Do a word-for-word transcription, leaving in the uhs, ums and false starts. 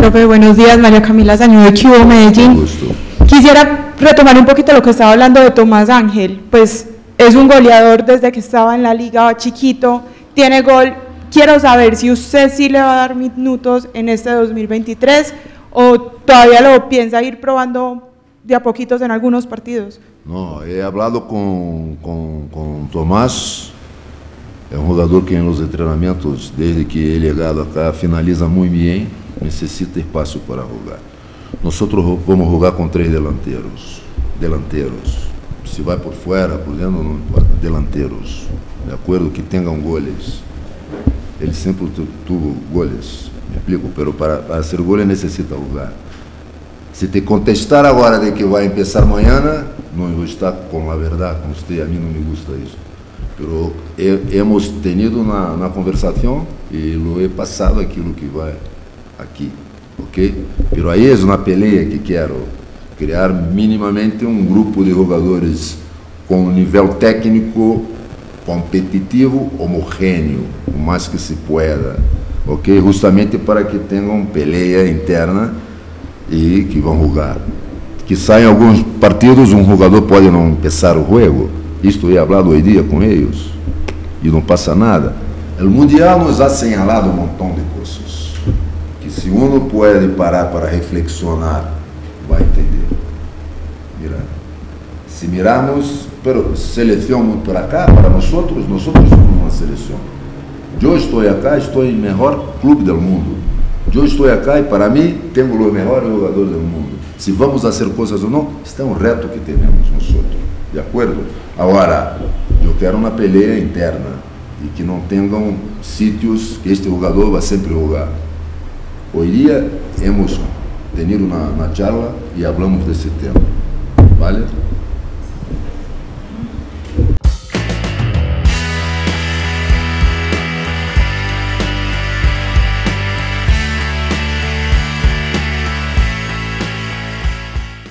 profe, buenos días, María Camila Zañudo de Q Medellín. Gusto. Quisiera retomar un poquito lo que estaba hablando de Tomás Ángel, pues es un goleador desde que estaba en la liga chiquito, tiene gol. Quiero saber si usted sí le va a dar minutos en este dos mil veintitrés o todavía lo piensa ir probando de a poquitos en algunos partidos. No, he hablado con, con, con Tomás, é um jogador que nos treinamentos, desde que ele é llegado acá, finaliza muito bem, necessita espaço para jogar. Nós vamos jogar com três delanteiros, delanteiros, se vai por fora, por dentro, não importa, delanteiros, de acordo, que tenham goles. Ele sempre tuvo goles, me explico, pero para, para ser goles necessita jogar. Se te contestar agora de que vai começar amanhã, não vou estar com a verdade com você, a mim não me gusta isso. Pero he, hemos tenido na, na conversação e lo he passado aquilo que vai aqui, ok? Pero aí é uma peleia que quero criar minimamente um grupo de jogadores com nível técnico competitivo, homogêneo, o mais que se pueda, ok? Justamente para que tenham peleia interna e que vão jogar. Que saem alguns partidos, um jogador pode não começar o jogo. Isto é falado hoje dia com eles e não passa nada. O Mundial nos ha señalado um montão de coisas que, se uno pode parar para reflexionar, vai entender. Mira, se miramos, pero seleção para cá, para nós, nós somos uma seleção. Eu estou aqui, estou em melhor clube do mundo. Eu estou aqui e, para mim, tenho o melhor jogador do mundo. Se vamos fazer coisas ou não, está um reto que temos nós. De acordo? Agora, eu quero uma peleia interna e que não tenham sítios que este jogador vai sempre jogar. Hoje dia, hemos tenido na, na charla e falamos desse tema. Vale?